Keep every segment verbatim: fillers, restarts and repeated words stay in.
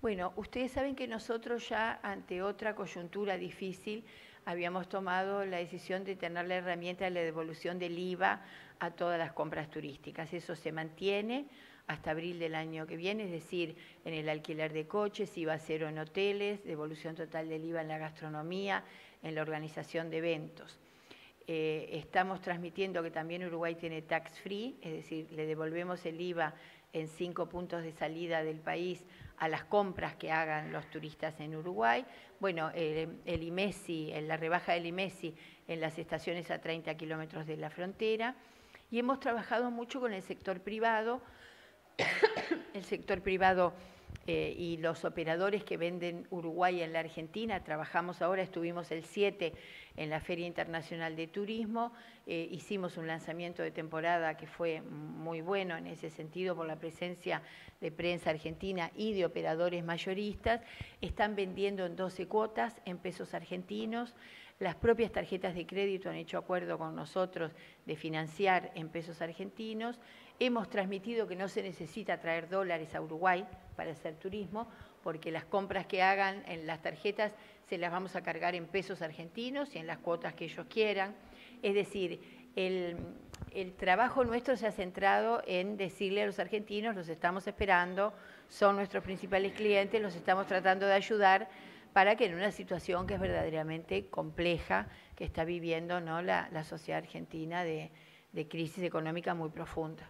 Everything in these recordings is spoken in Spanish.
Bueno, ustedes saben que nosotros ya ante otra coyuntura difícil habíamos tomado la decisión de tener la herramienta de la devolución del I V A a todas las compras turísticas. Eso se mantiene hasta abril del año que viene, es decir, en el alquiler de coches, I V A cero en hoteles, devolución total del I V A en la gastronomía, en la organización de eventos. Eh, estamos transmitiendo que también Uruguay tiene tax free, es decir, le devolvemos el I V A en cinco puntos de salida del país a las compras que hagan los turistas en Uruguay. Bueno, eh, el IMESI, la rebaja del IMESI en las estaciones a treinta kilómetros de la frontera. Y hemos trabajado mucho con el sector privado, el sector privado eh, y los operadores que venden Uruguay en la Argentina. Trabajamos ahora, estuvimos el siete en la Feria Internacional de Turismo, eh, hicimos un lanzamiento de temporada que fue muy bueno en ese sentido por la presencia de prensa argentina y de operadores mayoristas. Están vendiendo en doce cuotas en pesos argentinos. Las propias tarjetas de crédito han hecho acuerdo con nosotros de financiar en pesos argentinos. Hemos transmitido que no se necesita traer dólares a Uruguay para hacer turismo, porque las compras que hagan en las tarjetas se las vamos a cargar en pesos argentinos y en las cuotas que ellos quieran. Es decir, el, el trabajo nuestro se ha centrado en decirle a los argentinos, los estamos esperando, son nuestros principales clientes, los estamos tratando de ayudar para que en una situación que es verdaderamente compleja, que está viviendo, ¿no?, la, la sociedad argentina de, de crisis económica muy profunda.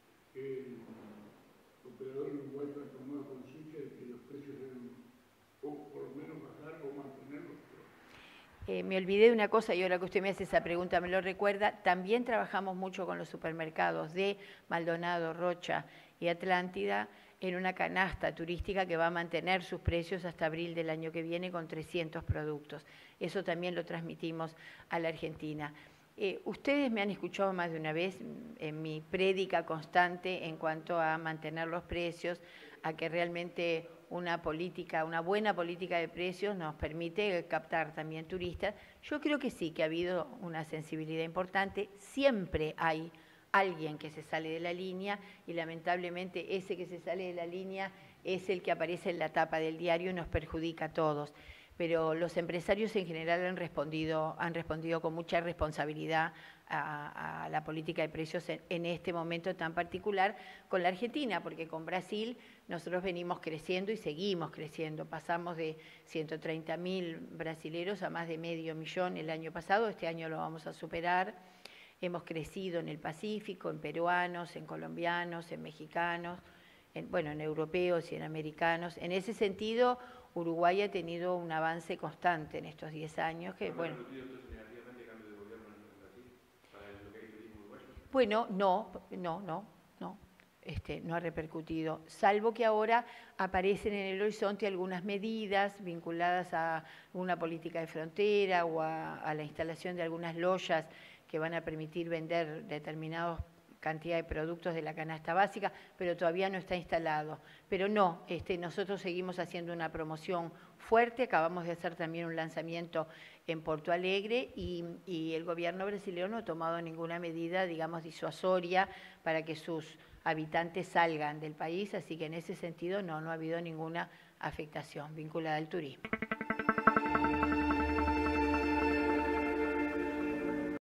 El operador uruguayo ha tomado conciencia de que los precios deben o por lo menos bajar o mantenerlos. Eh, me olvidé de una cosa y ahora que usted me hace esa pregunta me lo recuerda. También trabajamos mucho con los supermercados de Maldonado, Rocha y Atlántida en una canasta turística que va a mantener sus precios hasta abril del año que viene con trescientos productos. Eso también lo transmitimos a la Argentina. Eh, ustedes me han escuchado más de una vez en mi prédica constante en cuanto a mantener los precios, a que realmente una política, una buena política de precios nos permite captar también turistas. Yo creo que sí, que ha habido una sensibilidad importante. Siempre hay alguien que se sale de la línea y lamentablemente ese que se sale de la línea es el que aparece en la tapa del diario y nos perjudica a todos. Pero los empresarios en general han respondido, han respondido con mucha responsabilidad a, a la política de precios en, en este momento tan particular con la Argentina, porque con Brasil nosotros venimos creciendo y seguimos creciendo. Pasamos de ciento treinta mil brasileros a más de medio millón el año pasado, este año lo vamos a superar. Hemos crecido en el Pacífico, en peruanos, en colombianos, en mexicanos, en, bueno, en europeos y en americanos. En ese sentido, Uruguay ha tenido un avance constante en estos diez años. Que, bueno, bueno, no, no, no, no, este, no ha repercutido, salvo que ahora aparecen en el horizonte algunas medidas vinculadas a una política de frontera o a, a la instalación de algunas loyas que van a permitir vender determinadas cantidad de productos de la canasta básica, pero todavía no está instalado. Pero no, este, nosotros seguimos haciendo una promoción fuerte, acabamos de hacer también un lanzamiento en Porto Alegre y, y el gobierno brasileño no ha tomado ninguna medida, digamos, disuasoria para que sus habitantes salgan del país, así que en ese sentido no, no ha habido ninguna afectación vinculada al turismo.